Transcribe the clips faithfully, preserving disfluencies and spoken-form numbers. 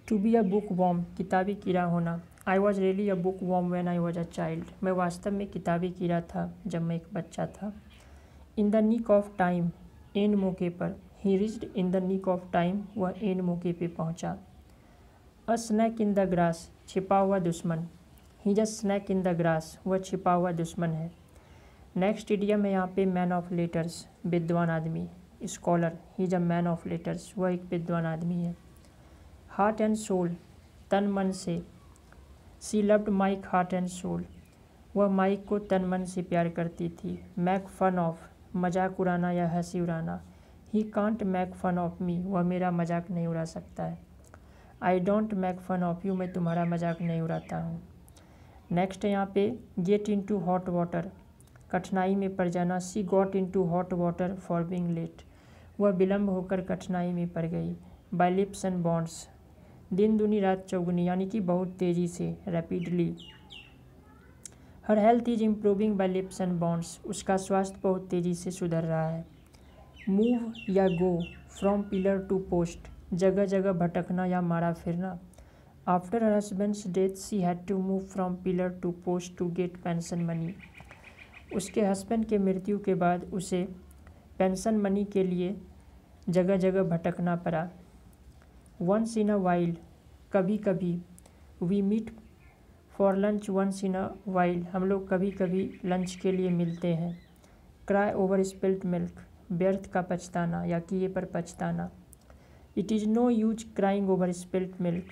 To be a book worm, किताबी कीड़ा होना। I was really a book worm when I was a child, मैं वास्तव में किताबी कीड़ा था जब मैं एक बच्चा था। In the nick of time, एन मौके पर। He reached in the nick of time, वह एन मौके पे पहुंचा। A snake in the grass, छिपा हुआ दुश्मन। He is a snake in the grass, वह छिपा हुआ दुश्मन है। नेक्स्ट इडियम है यहाँ पे मैन ऑफ लेटर्स, विद्वान आदमी। Scholar, he is a man of letters, वह एक विद्वान आदमी है। हार्ट एंड सोल, तन मन से। She loved Mike heart and soul, वह माइक को तन मन से प्यार करती थी। मैक फन ऑफ, मजाक उड़ाना या हंसी उड़ाना। He can't make fun of me, वह मेरा मजाक नहीं उड़ा सकता है। I don't make fun of you, मैं तुम्हारा मजाक नहीं उड़ाता हूँ। नेक्स्ट है यहाँ पे get in to hot water, कठिनाई में पड़ जाना। She got in to hot water for being late, वह विलम्ब होकर कठिनाई में पड़ गई। बाय लिप्स एंड बॉन्ड्स, दिन दुनी रात चौगुनी, यानी कि बहुत तेज़ी से, rapidly. Her health is improving by leaps and bounds, उसका स्वास्थ्य बहुत तेज़ी से सुधर रहा है। मूव या go from pillar to post, जगह जगह भटकना या मारा फिरना। After her husband's death she had to move from pillar to post to get pension money, उसके हस्बैंड के मृत्यु के बाद उसे पेंशन मनी के लिए जगह जगह भटकना पड़ा। वंस इन अ वाइल, कभी कभी। We meet for lunch once in a while, हम लोग कभी कभी लंच के लिए मिलते हैं। क्राई ओवर स्पिल्ट मिल्क, व्यर्थ का पछताना या किए पर पछताना। It is no use crying over spilt milk,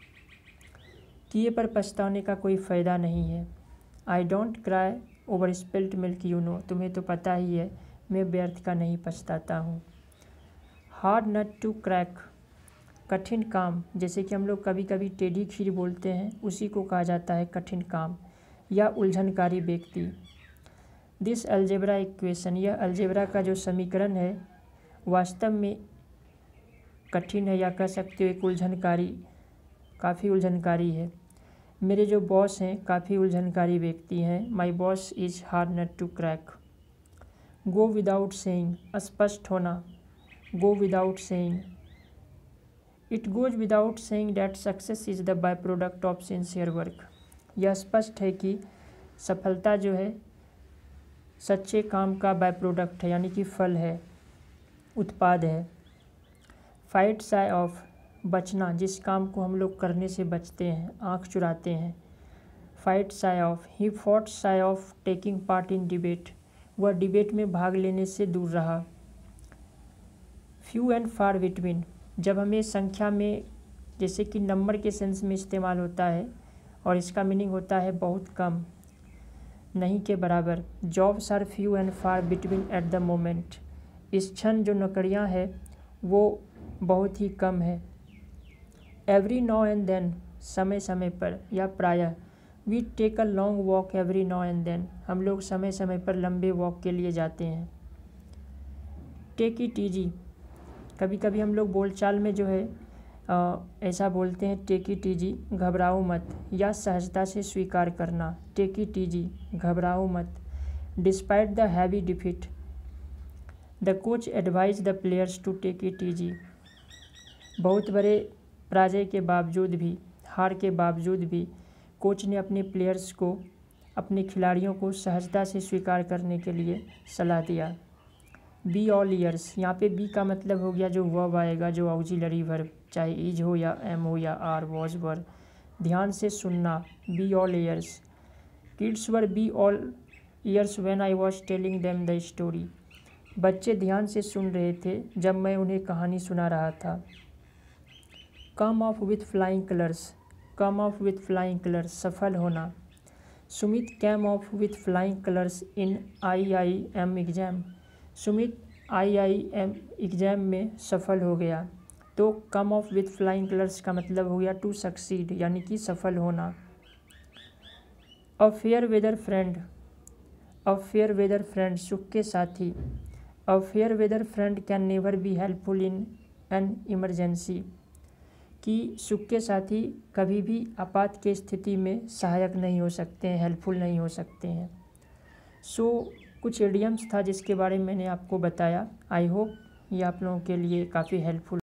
किए पर पछताने का कोई फ़ायदा नहीं है। I don't cry over spilt milk you know, तुम्हें तो पता ही है मैं व्यर्थ का नहीं पछताता हूँ। हार्ड नट टू क्रैक, कठिन काम, जैसे कि हम लोग कभी कभी टेढ़ी खीर बोलते हैं, उसी को कहा जाता है कठिन काम या उलझनकारी व्यक्ति। दिस अलजेब्रा इक्वेशन, यह अलजेब्रा का जो समीकरण है वास्तव में कठिन है या कह सकते हो एक उलझनकारी, काफ़ी उलझनकारी है। मेरे जो बॉस हैं काफ़ी उलझनकारी व्यक्ति हैं। My boss is hard nut to crack. Go without saying, स्पष्ट होना। Go without saying, it goes without saying that success is the by product of sincere work, यह स्पष्ट है कि सफलता जो है सच्चे काम का बाय प्रोडक्ट है, यानी कि फल है, उत्पाद है। फाइट साई ऑफ, बचना, जिस काम को हम लोग करने से बचते हैं, आँख चुराते हैं। Fight shy of, he fought shy of taking part in debate, वह डिबेट में भाग लेने से दूर रहा। फ्यू एंड फार बिटवीन, जब हमें संख्या में जैसे कि नंबर के सेंस में इस्तेमाल होता है और इसका मीनिंग होता है बहुत कम, नहीं के बराबर। Jobs are few and far between at the moment, इस क्षण जो नौकरियां हैं वो बहुत ही कम है। एवरी नाउ एंड देन, समय समय पर या प्रायः। We take a long walk every now and then, हम लोग समय समय पर लंबे वॉक के लिए जाते हैं। टेक इट ईजी, कभी कभी हम लोग बोलचाल में जो है आ, ऐसा बोलते हैं टेक इट ईजी, घबराओ मत या सहजता से स्वीकार करना। टेक इट ईजी, घबराओ मत। Despite the heavy defeat, the coach advise the players to take it easy, बहुत बड़े पराजय के बावजूद भी, हार के बावजूद भी कोच ने अपने प्लेयर्स को, अपने खिलाड़ियों को सहजता से स्वीकार करने के लिए सलाह दिया। बी ऑल ईयर्स, यहाँ पे बी का मतलब हो गया जो वर्ब आएगा, जो ऑक्सिलरी वर्ब, चाहे इज हो या एम हो या आर वॉज वर। ध्यान से सुनना, be all ears. Kids were be all ears when I was telling them the story, बच्चे ध्यान से सुन रहे थे जब मैं उन्हें कहानी सुना रहा था। Come off with flying colours, come off with flying colours, सफल होना। Sumit came off with flying colours in I I M exam, Sumit I I M exam में सफल हो गया। तो come off with flying colours का मतलब हो गया टू सक्सीड, यानी कि सफल होना। A fair weather friend, a fair weather friend, सुख के साथी। A fair weather friend can never be helpful in an emergency, कि सुख के साथी कभी भी आपात की स्थिति में सहायक नहीं हो सकते हैं, हेल्पफुल नहीं हो सकते हैं। सो so, कुछ इडियम्स था जिसके बारे में मैंने आपको बताया। आई होप ये आप लोगों के लिए काफ़ी हेल्पफुल